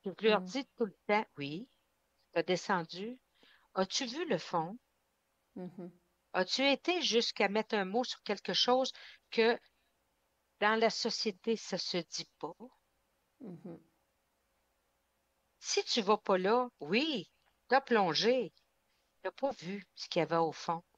Je leur dis tout le temps, oui, tu as descendu. As-tu vu le fond? Mhm. As-tu été jusqu'à mettre un mot sur quelque chose que dans la société, ça se dit pas? Mhm. Si tu vas pas là, oui, t'as plongé, t'as pas vu ce qu'il y avait au fond.